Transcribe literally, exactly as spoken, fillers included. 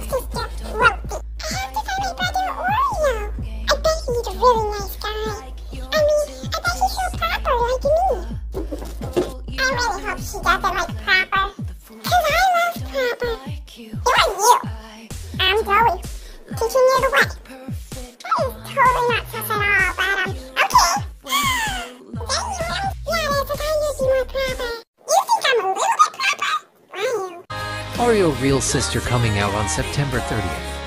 sister, Ropey. I have to find my brother Oreo. I bet he's a really nice guy. I mean, I bet he's so proper like me. I really hope she doesn't like proper. Cause I love proper. Who are you? I'm Zoe. Teaching you the way. That is totally not sus at all, but um, okay. Then you know, yeah, that's if I use you more proper. You think I'm a little bit proper? Wow. Oreo Real Sister coming out on September thirtieth.